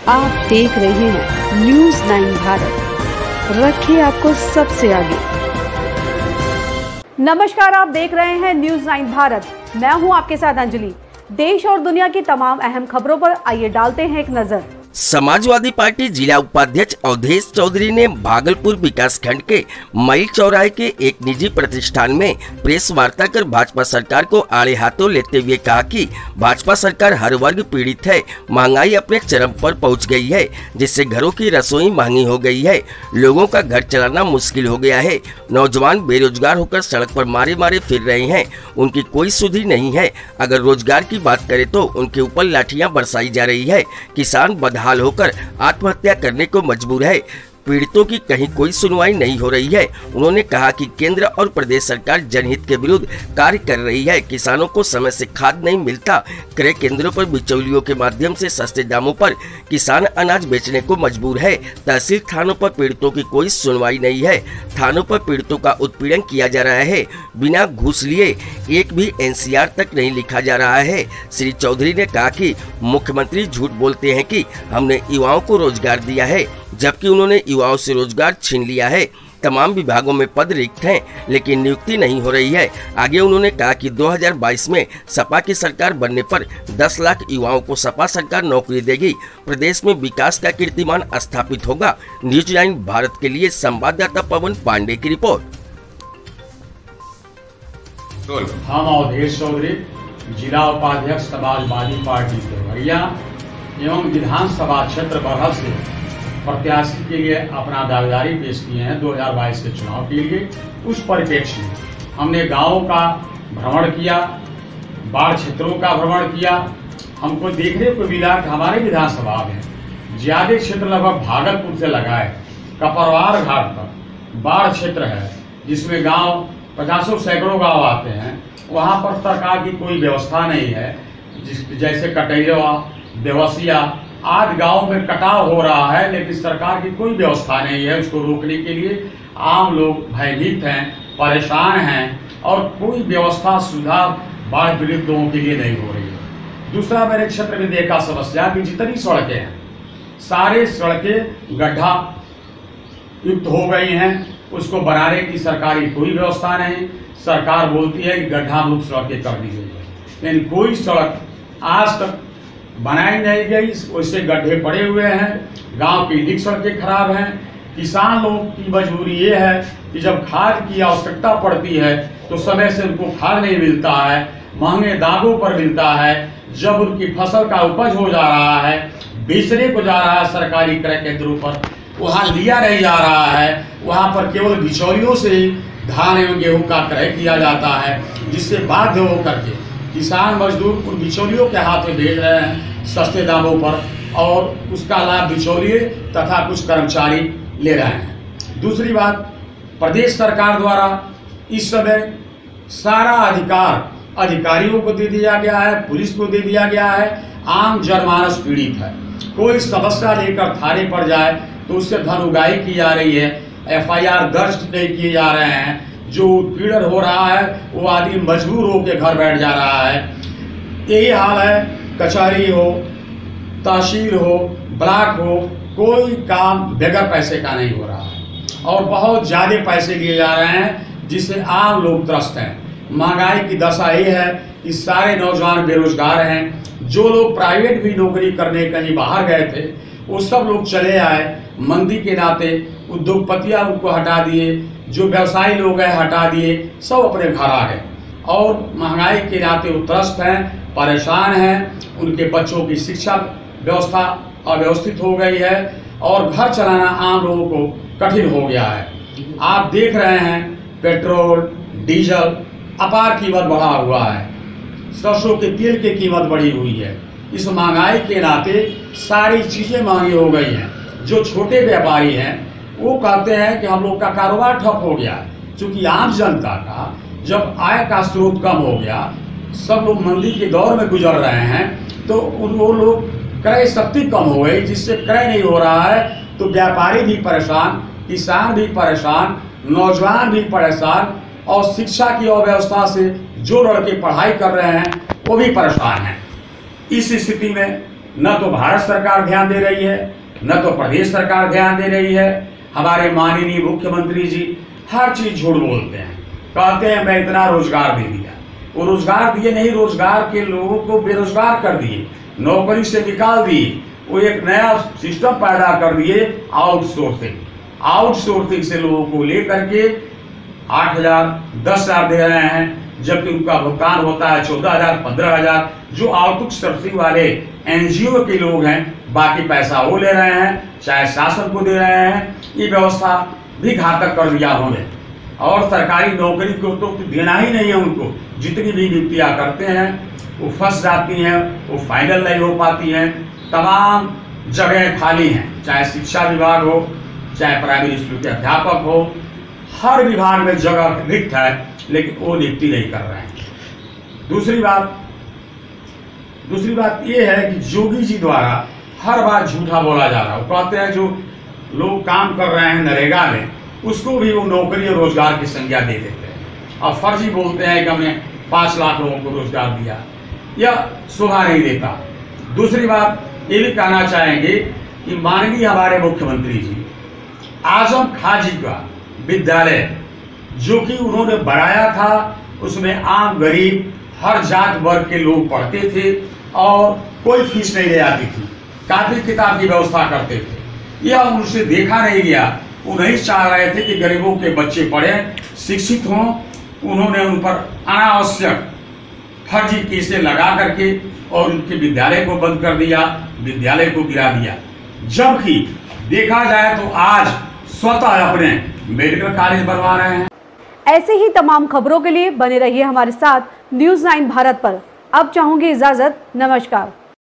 आप देख रहे हैं न्यूज़ 9 भारत, रखिए आपको सबसे आगे। नमस्कार, आप देख रहे हैं न्यूज़ 9 भारत। मैं हूं आपके साथ अंजलि। देश और दुनिया की तमाम अहम खबरों पर आइए डालते हैं एक नजर। समाजवादी पार्टी जिला उपाध्यक्ष अवधेश चौधरी ने भागलपुर विकास खंड के मईल चौराहे के एक निजी प्रतिष्ठान में प्रेस वार्ता कर भाजपा सरकार को आड़े हाथों लेते हुए कहा कि भाजपा सरकार हर वर्ग पीड़ित है, महंगाई अपने चरम पर पहुंच गई है, जिससे घरों की रसोई महंगी हो गई है, लोगों का घर चलाना मुश्किल हो गया है, नौजवान बेरोजगार होकर सड़क पर मारे मारे फिर रहे हैं, उनकी कोई सुधि नहीं है। अगर रोजगार की बात करें तो उनके ऊपर लाठियां बरसाई जा रही है, किसान बदहाल होकर आत्महत्या करने को मजबूर है, पीड़ितों की कहीं कोई सुनवाई नहीं हो रही है। उन्होंने कहा कि केंद्र और प्रदेश सरकार जनहित के विरुद्ध कार्य कर रही है, किसानों को समय से खाद नहीं मिलता, क्रय केंद्रों पर बिचौलियों के माध्यम से सस्ते दामों पर किसान अनाज बेचने को मजबूर है, तहसील थानों पर पीड़ितों की कोई सुनवाई नहीं है, थानों पर पीड़ितों का उत्पीड़न किया जा रहा है, बिना घूस लिए एक भी एनसीआर तक नहीं लिखा जा रहा है। श्री चौधरी ने कहा कि मुख्यमंत्री झूठ बोलते हैं कि हमने युवाओं को रोजगार दिया है, जबकि उन्होंने युवाओं से रोजगार छीन लिया है। तमाम विभागों में पद रिक्त हैं, लेकिन नियुक्ति नहीं हो रही है। आगे उन्होंने कहा कि 2022 में सपा की सरकार बनने पर 10 लाख युवाओं को सपा सरकार नौकरी देगी, प्रदेश में विकास का कीर्तिमान स्थापित होगा। न्यूज़ 9 भारत के लिए संवाददाता पवन पांडे की रिपोर्ट। हम अवधेश चौधरी, जिला उपाध्यक्ष समाजवादी पार्टी देवरिया एवं विधानसभा क्षेत्र बरहल से प्रत्याशी के लिए अपना दावेदारी पेश किए हैं 2022 के चुनाव के लिए। उस परिप्रेक्ष्य में हमने गांवों का भ्रमण किया, बाढ़ क्षेत्रों का भ्रमण किया। हमको देखने को मिला कि हमारे विधानसभा में ज्यादा क्षेत्र लगभग भागलपुर से लगा है, कपरवार घाट पर बाढ़ क्षेत्र है, जिसमें गांव 50 सैकड़ों गांव आते हैं। वहां पर सरकार की कोई व्यवस्था नहीं है, जैसे कटैया, देवसिया आदि गांव में कटाव हो रहा है, लेकिन सरकार की कोई व्यवस्था नहीं है उसको रोकने के लिए। आम लोग भयभीत हैं, परेशान हैं और कोई व्यवस्था सुधार बाढ़ पीड़ित लोगों के लिए नहीं हो रही है। दूसरा, मेरे क्षेत्र में देखा समस्या कि जितनी सड़कें हैं सारे सड़कें गड्ढा युक्त हो गई हैं, उसको बनाने की सरकारी कोई व्यवस्था नहीं। सरकार बोलती है कि गड्ढा मुक्त सड़कें कर दी गई है, लेकिन कोई सड़क आज तक बनाई नहीं गई, उससे गड्ढे पड़े हुए हैं, गांव की लिंक सड़कें खराब हैं। किसान लोगों की मजबूरी ये है कि जब खाद की आवश्यकता पड़ती है तो समय से उनको खाद नहीं मिलता है, महंगे दामों पर मिलता है। जब उनकी फसल का उपज हो जा रहा है, बेचने को जा रहा है सरकारी क्रय केंद्रों पर, वहाँ लिया नहीं जा रहा है, वहाँ पर केवल बिचौलियों से ही धान एवं गेहूँ का क्रय किया जाता है, जिससे बाध्य होकर के किसान मजदूर उन बिचौलियों के हाथ में भेज रहे हैं सस्ते दामों पर, और उसका लाभ बिचौलिए तथा कुछ कर्मचारी ले रहे हैं। दूसरी बात, प्रदेश सरकार द्वारा इस समय सारा अधिकार अधिकारियों को दे दिया गया है, पुलिस को दे दिया गया है। आम जनमानस पीड़ित है, कोई समस्या लेकर थाने पर जाए तो उससे धन उगाही की जा रही है, FIR दर्ज नहीं किए जा रहे हैं। जो उत्पीड़न हो रहा है वो आदमी मजबूर होकर घर बैठ जा रहा है। यही हाल है, कचहरी हो, तहसील हो, ब्लॉक हो, कोई काम बगैर पैसे का नहीं हो रहा है और बहुत ज़्यादा पैसे लिए जा रहे हैं, जिससे आम लोग त्रस्त हैं। महंगाई की दशा ये है कि सारे नौजवान बेरोजगार हैं। जो लोग प्राइवेट भी नौकरी करने कहीं बाहर गए थे वो सब लोग चले आए, मंदी के नाते उद्योगपतियाँ उनको हटा दिए, जो व्यवसायी लोग हैं हटा दिए, सब अपने घर आ गए और महंगाई के नाते वो त्रस्त हैं, परेशान हैं। उनके बच्चों की शिक्षा व्यवस्था अव्यवस्थित हो गई है और घर चलाना आम लोगों को कठिन हो गया है। आप देख रहे हैं पेट्रोल, डीजल अपार कीमत बढ़ा हुआ है, सरसों के तेल की कीमत बढ़ी हुई है। इस महंगाई के नाते सारी चीज़ें महंगी हो गई हैं। जो छोटे व्यापारी हैं वो कहते हैं कि हम लोग का कारोबार ठप हो गया, क्योंकि आम जनता का जब आय का स्रोत कम हो गया, सब लोग मंदी के दौर में गुजर रहे हैं, तो वो लोग क्रय शक्ति कम हो गई, जिससे क्रय नहीं हो रहा है। तो व्यापारी भी परेशान, किसान भी परेशान, नौजवान भी परेशान और शिक्षा की अव्यवस्था से जो लड़के पढ़ाई कर रहे हैं वो भी परेशान हैं। इस स्थिति में न तो भारत सरकार ध्यान दे रही है, न तो प्रदेश सरकार ध्यान दे रही है। हमारे माननीय मुख्यमंत्री जी हर चीज झूठ बोलते हैं, कहते हैं मैं इतना रोजगार दे दिया। वो रोजगार दिए नहीं, रोजगार के लोगों को बेरोजगार कर दिए, नौकरी से निकाल दिए। वो एक नया सिस्टम पैदा कर दिए, आउटसोर्सिंग से लोगों को लेकर के 8,000 10,000 दे रहे हैं, जबकि उनका भुगतान होता है 14,000 15,000। जो आउटसोर्सिंग वाले एनजीओ के लोग हैं, बाकी पैसा वो ले रहे हैं, चाहे शासन को दे रहे हैं। ये व्यवस्था भी घातक कर दिया उन्होंने। और सरकारी नौकरी को तो देना ही नहीं है उनको। जितनी भी नियुक्तियां करते हैं वो फंस जाती हैं, वो फाइनल नहीं हो पाती हैं। तमाम जगह खाली हैं, चाहे शिक्षा विभाग हो, चाहे प्राइमरी स्कूल के अध्यापक हो, हर विभाग में जगह रिक्त है, लेकिन वो नियुक्ति नहीं कर रहे हैं। दूसरी बात ये है कि योगी जी द्वारा हर बार झूठा बोला जा रहा है। वो कहते हैं जो लोग काम कर रहे हैं नरेगा में, उसको भी वो नौकरी और रोजगार की संज्ञा दे देते हैं और फर्जी बोलते हैं कि हमने 5 लाख लोगों को रोजगार दिया। यह शोभा नहीं देता। दूसरी बात ये भी कहना चाहेंगे कि माननीय हमारे मुख्यमंत्री जी आजम खां जी का विद्यालय जो कि उन्होंने बढ़ाया था, उसमें आम गरीब हर जात वर्ग के लोग पढ़ते थे और कोई फीस नहीं ले जाती थी, कापी किताब की व्यवस्था करते थे। यह उनसे देखा नहीं गया। वो नहीं चाह रहे थे कि गरीबों के बच्चे पढ़ें, शिक्षित हों। उन्होंने उन पर अनावश्यक फर्जी केसें लगा करके और उनके विद्यालय को बंद कर दिया, विद्यालय को गिरा दिया। जबकि देखा जाए तो आज स्वतः अपने मेडिकल कॉलेज बनवा रहे हैं। ऐसे ही तमाम खबरों के लिए बने रहिए हमारे साथ न्यूज़ 9 भारत पर। अब चाहूंगी इजाजत, नमस्कार।